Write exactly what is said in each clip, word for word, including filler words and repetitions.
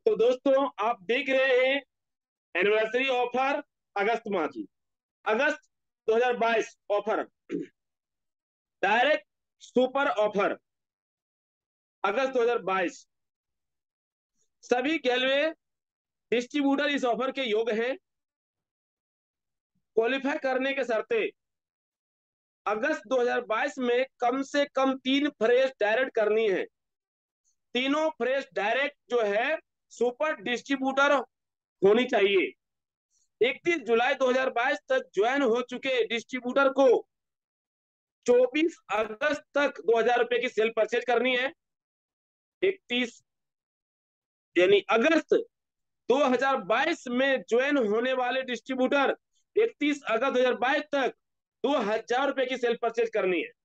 तो दोस्तों आप देख रहे हैं एनिवर्सरी ऑफर अगस्त माह की, अगस्त दो हज़ार बाईस ऑफर, डायरेक्ट सुपर ऑफर अगस्त दो हज़ार बाईस। सभी गैलवे डिस्ट्रीब्यूटर इस ऑफर के योग्य हैं। क्वालिफाई करने के शर्तें, अगस्त दो हज़ार बाईस में कम से कम तीन फ्रेश डायरेक्ट करनी है। तीनों फ्रेश डायरेक्ट जो है सुपर डिस्ट्रीब्यूटर होनी चाहिए। इकतीस जुलाई दो हज़ार बाईस तक ज्वाइन हो चुके डिस्ट्रीब्यूटर को चौबीस अगस्त तक दो हजार रुपए की सेल परचेज करनी है। इकतीस यानी अगस्त दो हज़ार बाईस में ज्वाइन होने वाले डिस्ट्रीब्यूटर इकतीस अगस्त दो हज़ार बाईस तक दो हजार रुपए की सेल परचेज करनी है।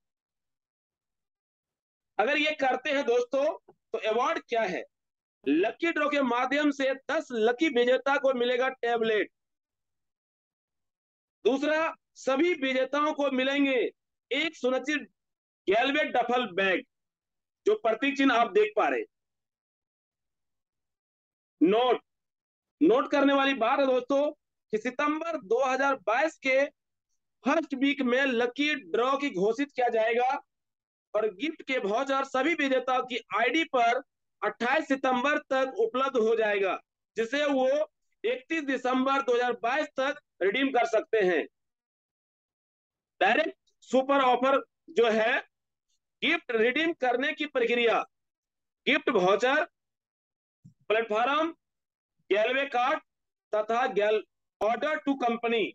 अगर ये करते हैं दोस्तों तो अवार्ड क्या है? लकी ड्रॉ के माध्यम से दस लकी विजेता को मिलेगा टैबलेट। दूसरा, सभी विजेताओं को मिलेंगे एक सुनिश्चित गैलवे डफल बैग, जो प्रतीक चिन्ह आप देख पा रहे। नोट नोट करने वाली बात है दोस्तों कि सितंबर दो हज़ार बाईस के फर्स्ट वीक में लकी ड्रॉ की घोषित किया जाएगा और गिफ्ट के वाउचर सभी विजेताओं की आईडी पर अट्ठाईस सितंबर तक उपलब्ध हो जाएगा, जिसे वो इकतीस दिसंबर दो हज़ार बाईस तक रिडीम कर सकते हैं। डायरेक्ट सुपर ऑफर जो है, गिफ्ट रिडीम करने की प्रक्रिया, गिफ्ट वाउचर, प्लेटफॉर्म, गैलवे कार्ड तथा गैल ऑर्डर टू कंपनी।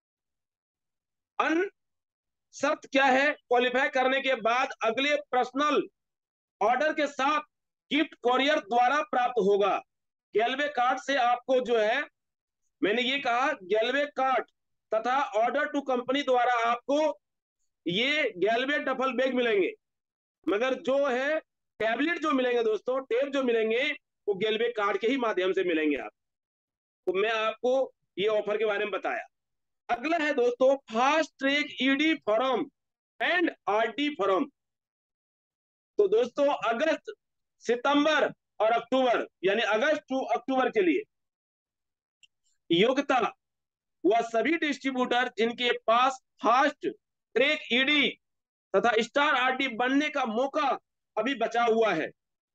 अन शर्त क्या है? क्वालिफाई करने के बाद अगले पर्सनल ऑर्डर के साथ गिफ्ट कोरियर द्वारा प्राप्त होगा। गैलवे कार्ड से आपको जो है, मैंने ये कहा गैलवे कार्ड तथा ऑर्डर टू कंपनी द्वारा आपको ये गैलवे डफल बैग मिलेंगे, मगर जो है टैबलेट जो मिलेंगे दोस्तों, टेप जो मिलेंगे वो गैलवे कार्ड के ही माध्यम से मिलेंगे आप। तो मैं आपको ये ऑफर के बारे में बताया। अगला है दोस्तों fast track ED form and RD form. तो दोस्तों अगस्त, सितंबर और अक्टूबर, यानी अगस्त टू अक्टूबर के लिए योग्यता, वह सभी डिस्ट्रीब्यूटर जिनके पास फास्ट ट्रैक ईडी तथा स्टार आरडी बनने का मौका अभी बचा हुआ है।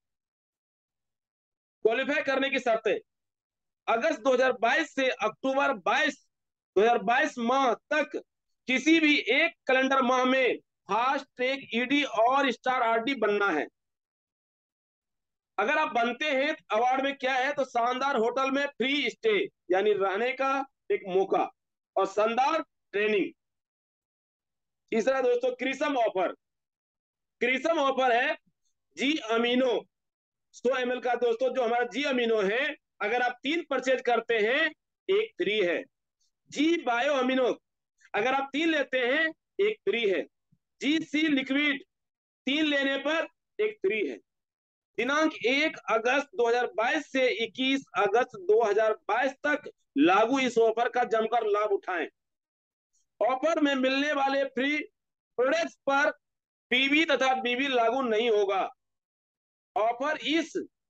क्वालिफाई करने की शर्तें, अगस्त दो हज़ार बाईस से अक्टूबर बाईस दो हज़ार बाईस माह तक किसी भी एक कैलेंडर माह में फास्ट ट्रैक ईडी और स्टार आरडी बनना है। अगर आप बनते हैं तो अवार्ड में क्या है? तो शानदार होटल में फ्री स्टे, यानी रहने का एक मौका और शानदार ट्रेनिंग। तीसरा दोस्तों क्रिसम ऑफर। क्रिसम ऑफर है जी अमीनो सौ एम एल का दोस्तों, जो हमारा जी अमीनो है, अगर आप तीन परचेज करते हैं एक फ्री है। जी बायो अमीनो, अगर आप तीन लेते हैं एक फ्री है। जी सी लिक्विड, तीन लेने पर एक फ्री है। दिनांक एक अगस्त दो हज़ार बाईस से इक्कीस अगस्त दो हज़ार बाईस तक लागू इस ऑफर का जमकर लाभ उठाएं। ऑफर में मिलने वाले फ्री प्रोडक्ट्स पर पीवी तथा बीवी लागू नहीं होगा। ऑफर इस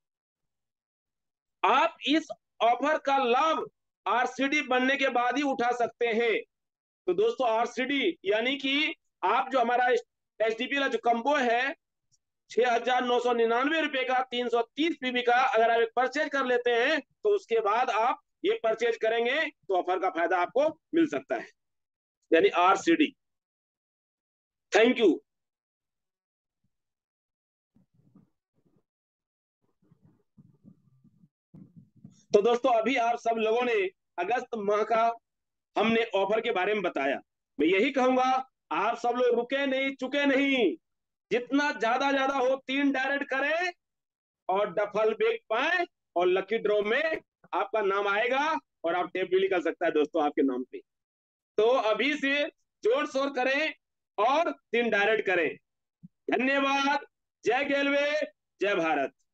आप इस ऑफर का लाभ आरसीडी बनने के बाद ही उठा सकते हैं। तो दोस्तों आरसीडी यानी कि आप जो हमारा एचडीपी का जो कंबो है छह हजार नौ सौ निन्यानवे रुपए का तीन सौ तीस पीबी का, अगर आप एक परचेज कर लेते हैं तो उसके बाद आप ये परचेज करेंगे तो ऑफर का फायदा आपको मिल सकता है, यानी आरसीडी। Thank you. तो दोस्तों अभी आप सब लोगों ने अगस्त माह का हमने ऑफर के बारे में बताया। मैं यही कहूंगा आप सब लोग रुके नहीं, चुके नहीं, जितना ज्यादा ज्यादा हो तीन डायरेक्ट करें और डफल बैग पाए और लकी ड्रॉ में आपका नाम आएगा और आप टेप भी निकल सकता है दोस्तों आपके नाम पे। तो अभी से जोर शोर करें और तीन डायरेक्ट करें। धन्यवाद। जय गैलवे, जय भारत।